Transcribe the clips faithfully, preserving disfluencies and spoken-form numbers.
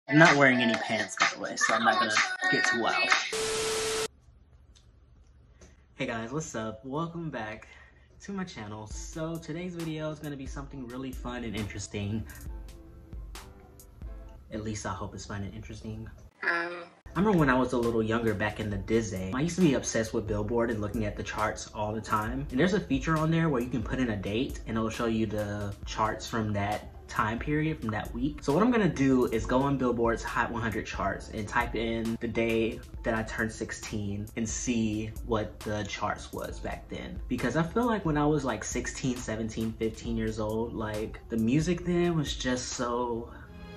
I'm not wearing any pants, by the way, so I'm not gonna get too wild. Hey guys, what's up? Welcome back to my channel. So today's video is gonna be something really fun and interesting. At least I hope it's fun and interesting. Um. I remember when I was a little younger back in the Disney, I used to be obsessed with Billboard and looking at the charts all the time. And there's a feature on there where you can put in a date and it'll show you the charts from that time period, from that week. So what I'm gonna do is go on Billboard's Hot one hundred charts and type in the day that I turned sixteen and see what the charts was back then. Because I feel like when I was like sixteen, seventeen, fifteen years old, like the music then was just so,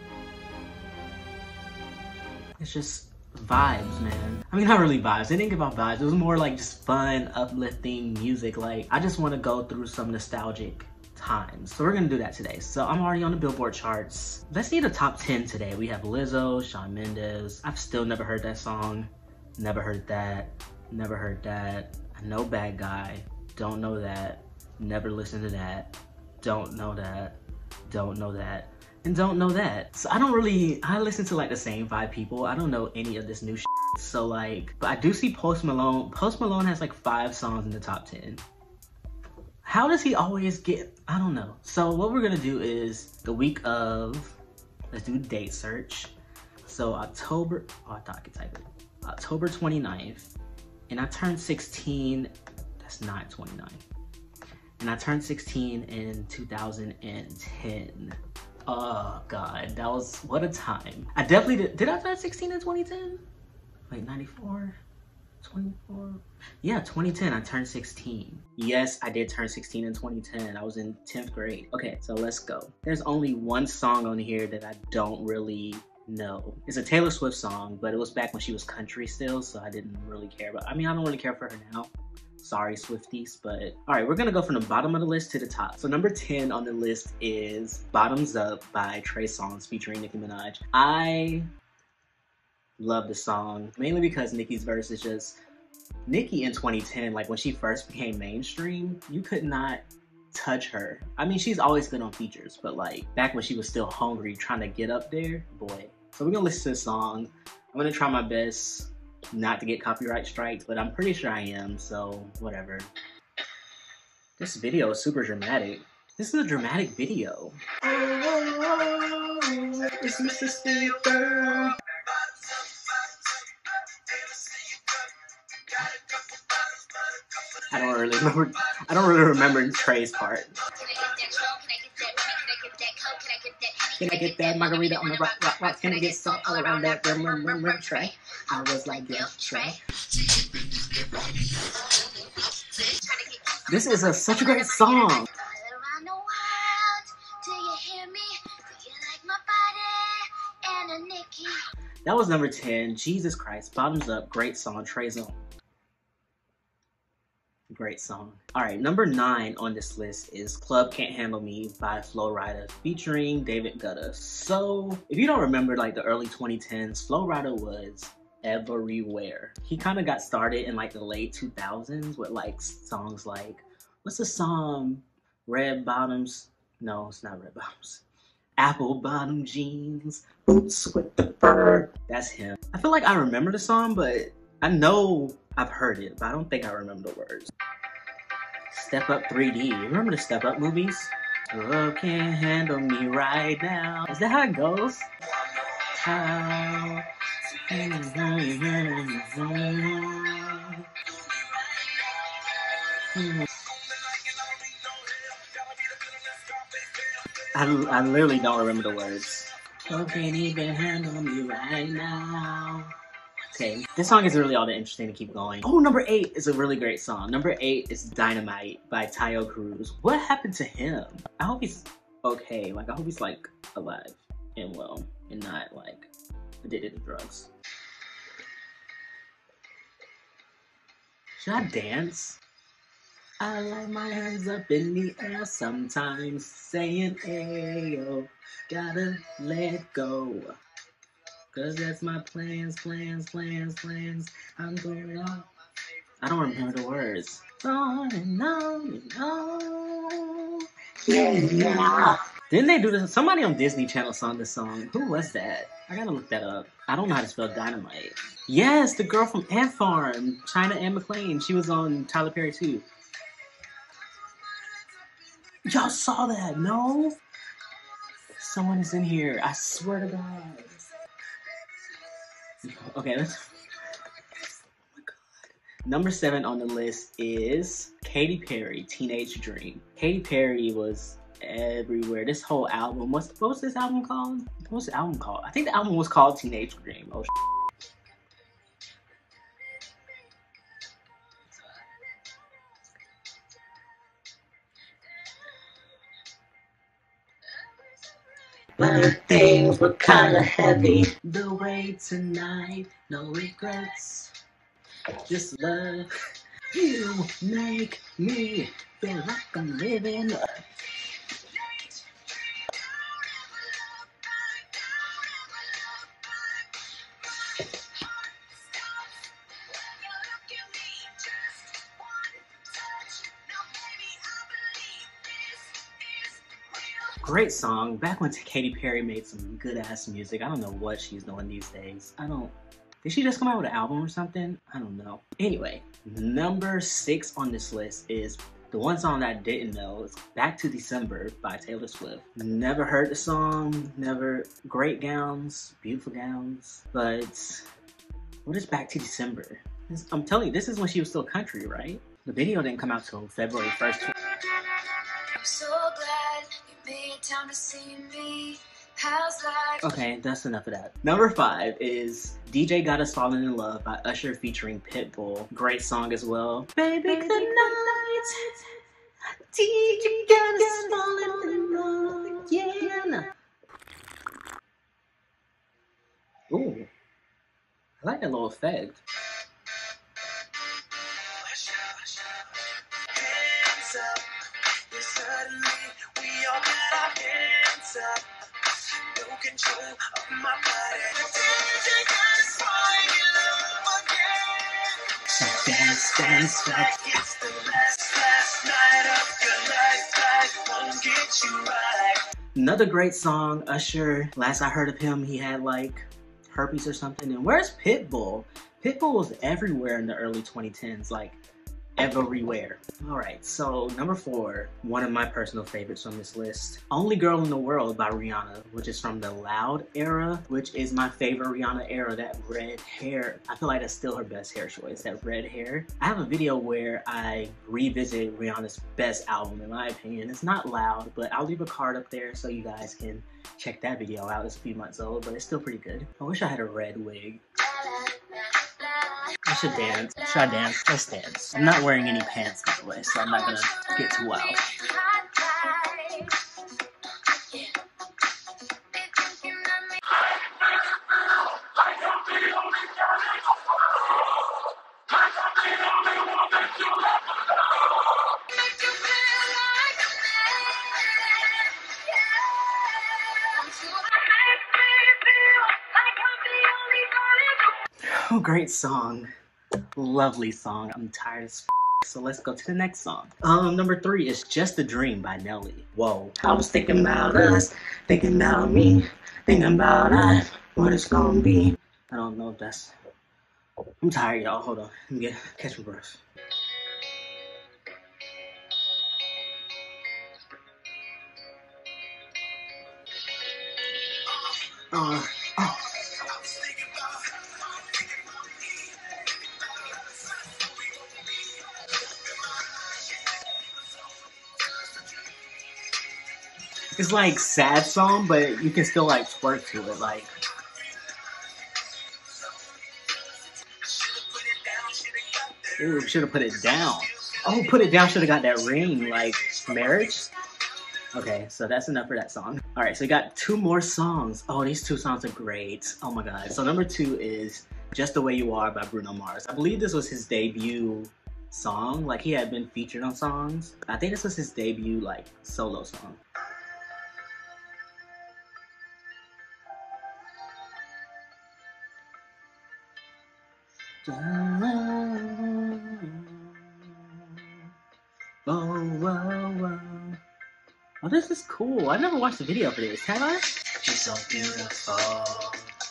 it's just vibes, man. I mean, not really vibes. It didn't give out vibes. It was more like just fun, uplifting music. Like, I just want to go through some nostalgic times. So we're gonna do that today. So I'm already on the Billboard charts. Let's see the top ten today. We have Lizzo, Shawn Mendes. I've still never heard that song. Never heard that. Never heard that. I know Bad Guy. Don't know that. Never listened to that. Don't know that. Don't know that. And don't know that. So I don't really, I listen to like the same five people. I don't know any of this new shit. So like, but I do see Post Malone. Post Malone has like five songs in the top ten. How does he always get, I don't know. So what we're gonna do is the week of, let's do date search. So October, oh I thought I could type it. October twenty-ninth, and I turned sixteen, that's not twenty-nine. And I turned sixteen in two thousand ten. Oh God, that was, what a time. I definitely did, did I turn sixteen in twenty ten? Wait, ninety-four, twenty-four? Yeah, twenty ten, I turned sixteen. Yes, I did turn sixteen in twenty ten. I was in tenth grade. Okay, so let's go. There's only one song on here that I don't really know. It's a Taylor Swift song, but it was back when she was country still, so I didn't really care about, I mean, I don't really care for her now. Sorry, Swifties, but all right, we're gonna go from the bottom of the list to the top. So number ten on the list is Bottoms Up by Trey Songz featuring Nicki Minaj. I love the song, mainly because Nicki's verse is just, Nicki in twenty ten, like when she first became mainstream, you could not touch her. I mean, she's always been on features, but like back when she was still hungry, trying to get up there, boy. So we're gonna listen to the song. I'm gonna try my best not to get copyright strikes, but I'm pretty sure I am, so whatever. This video is super dramatic. This is a dramatic video. Oh, it's Mississippi girl. I don't really remember, I don't really remember Trey's part. Can I get that margarita on the rock, rock, rock? Can I get salt all around that rim, rim, rim, rim, Trey? I was like, yeah, Trey. This is a, such a great song. That was number ten. Jesus Christ. Bottoms Up. Great song. Trey Songz. Great song. All right, number nine on this list is Club Can't Handle Me by Flo Rida featuring David Guetta. So if you don't remember like the early twenty tens, Flo Rida was everywhere. He kind of got started in like the late two thousands with like songs like, what's the song? Red Bottoms? No, it's not Red Bottoms. Apple Bottom Jeans, Boots with the Fur. That's him. I feel like I remember the song, but I know I've heard it, but I don't think I remember the words. Step Up three D. You remember the Step Up movies? Love can't handle me right now. Is that how it goes? How? I, I literally don't remember the words. Love can't even handle me right now. Okay, this song is really all that interesting to keep going. Oh, number eight is a really great song. Number eight is Dynamite by Tayo Cruz. What happened to him? I hope he's okay. Like, I hope he's like alive and well and not like addicted to drugs. Should I dance? I like my hands up in the air sometimes, saying, ayo, gotta let go. Cause that's my plans, plans, plans, plans. I'm going off. I don't remember the words. On and on and on. Yeah, yeah. Didn't they do this? Somebody on Disney Channel sung this song. Who was that? I gotta look that up. I don't know how to spell dynamite. Yes, the girl from Ant Farm, China and McClain. She was on Tyler Perry too. Y'all saw that? No? Someone is in here. I swear to God. Okay, let's. Oh my God. Number seven on the list is Katy Perry, Teenage Dream. Katy Perry was everywhere. This whole album. What's what was this album called? What's the album called? I think the album was called Teenage Dream. Oh. But things were kinda heavy. The way tonight, no regrets. Just love. You make me feel like I'm living. Great song. Back when Katy Perry made some good ass music. I don't know what she's doing these days. I don't. Did she just come out with an album or something? I don't know. Anyway, number six on this list is the one song that I didn't know. It's Back to December by Taylor Swift. Never heard the song. Never. Great gowns. Beautiful gowns. But what is Back to December? I'm telling you, this is when she was still country, right? The video didn't come out till February first. I'm so glad you made time to see me. How's life? Okay, that's enough of that. Number five is D J Got Us Falling in Love by Usher featuring Pitbull. Great song as well. Baby, good night. D J got us falling in love again. Ooh, I like that little effect. Control of my body. Dance, dance, dance. It's the last, last night of your life. Life won't get you right. Another great song, Usher. Last I heard of him, he had like herpes or something. And where's Pitbull? Pitbull was everywhere in the early twenty tens, like everywhere. All right, so number four, one of my personal favorites on this list, Only Girl in the World by Rihanna, which is from the Loud era, which is my favorite Rihanna era. That red hair, I feel like that's still her best hair choice, that red hair. I have a video where I revisit Rihanna's best album, in my opinion. It's not Loud, but I'll leave a card up there so you guys can check that video out. It's a few months old, but it's still pretty good. I wish I had a red wig. I should dance. Should I dance? Let's dance. I'm not wearing any pants, by the way, so I'm not gonna get too wild. Oh, great song. Lovely song. I'm tired as f, so let's go to the next song. Um, number three is Just a Dream by Nelly. Whoa. I was thinking about us, thinking about me, thinking about us, what it's gonna be. I don't know if that's... I'm tired, y'all. Hold on. Let me get, catch my breath. Uh, oh. It's like sad song, but you can still like twerk to it, like. Ooh, should have put it down. Oh, put it down, should have got that ring, like marriage. Okay, so that's enough for that song. All right, so we got two more songs. Oh, these two songs are great. Oh my God. So number two is Just the Way You Are by Bruno Mars. I believe this was his debut song. Like, he had been featured on songs. I think this was his debut like solo song. Oh, whoa, whoa. Oh, this is cool. I never watched the video for this. Have I? She's so beautiful.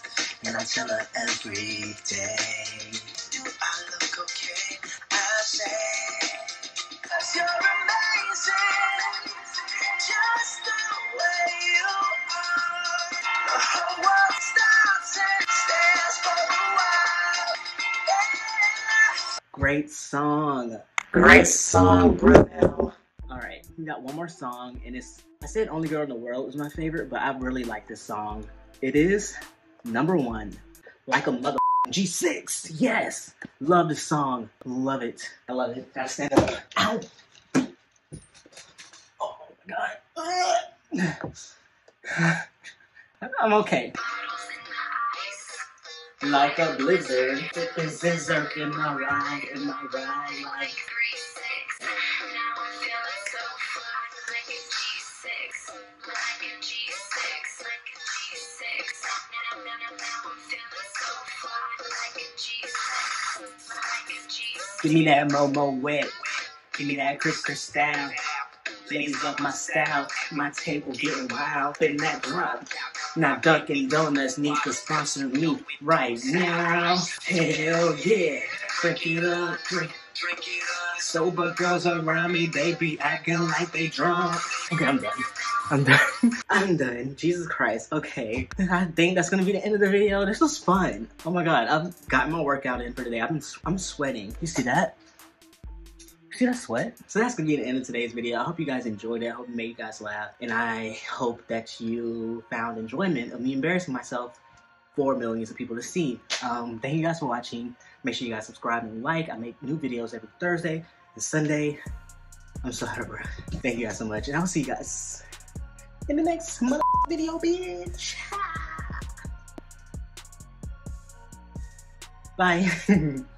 and I tell her every day. Do I look okay? I say, 'cause you're amazing, just the way you are. The whole world stops and stares for a while. Yeah. Great song. Great song, Brunel. Alright, we got one more song, and it's, I said Only Girl in the World is my favorite, but I really like this song. It is number one, Like a Mother G six. Yes! Love this song. Love it. I love it. Gotta stand up. Ow! Oh my god. I'm okay. Like a blizzard, flipping scissor in my ride, in my ride, like three six. Now I'm feeling so fly, like a G six, like a G six, like a G six. Now, now, now, now I'm feeling so fly, like a G six, like a G six. Give me that Momo wet, give me that Chris style. Ladies love my style, my table getting wild, in that drop. Now Dunkin' Donuts need to sponsor me right now. Hell yeah, drink it up, drink, drink it up. Sober girls around me, they be acting like they drunk. Okay, I'm done. I'm done. I'm done. Jesus Christ. Okay, I think that's gonna be the end of the video. This was fun. Oh my god, I've got my workout in for today. I've been, I'm sweating. You see that? See that sweat? So that's gonna be the end of today's video. I hope you guys enjoyed it. I hope it made you guys laugh. And I hope that you found enjoyment of me embarrassing myself for millions of people to see. Um, thank you guys for watching. Make sure you guys subscribe and like. I make new videos every Thursday and Sunday. I'm so out of breath. Thank you guys so much. And I'll see you guys in the next mother video, bitch. Bye.